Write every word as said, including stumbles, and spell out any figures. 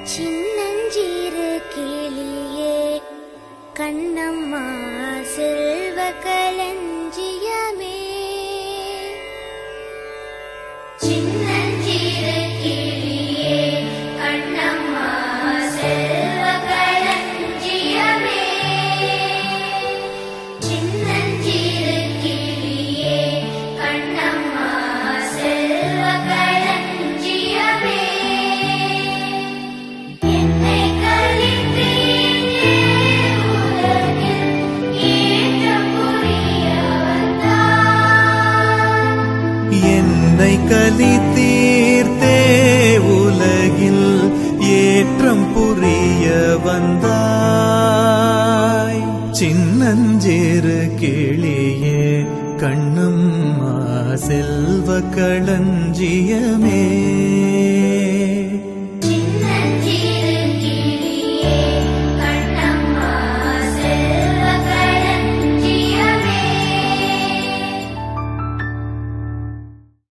சின்னஞ்சிறு கிளியே கண்ணம்மா செல்வ களஞ்சியமே. சின்னஞ்சிறு கிளியே கண்ணம்மா செல்வ களஞ்சியமே. சின்னஞ்சிறு கிளியே கண்ணம்மா செல்வ களஞ்சியமே. என்னை கலித்தீரே உலகில் ஏற்றம் புரிய வந்தாய். என்னை கலித்தீர்த்தே உலகில் ஏற்றம் புரிய வந்தாய். சின்னஞ்சிறு கிளியே கண்ணம்மா செல்வ களஞ்சியமே.